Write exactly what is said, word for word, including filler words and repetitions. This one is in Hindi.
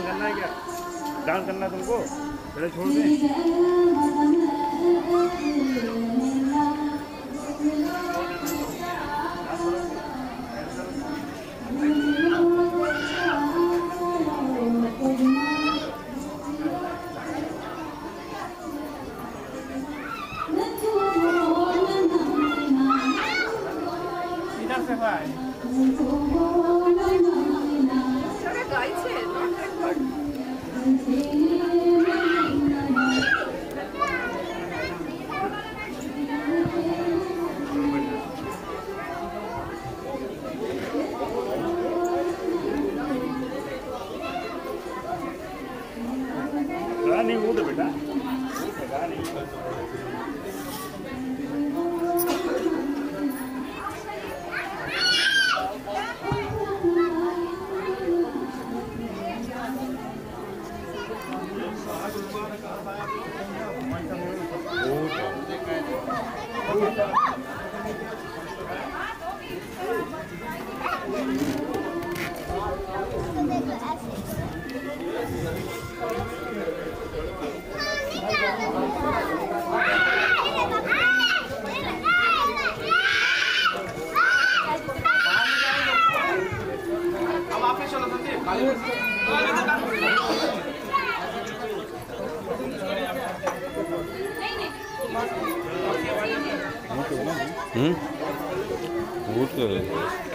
डांस करना है क्या? डांस करना है तुमको? पहले छोड़ दें। इधर से भाई গাইছে নট রেকর্ড नहीं वो तो बेटा नहीं हम्म, बहुत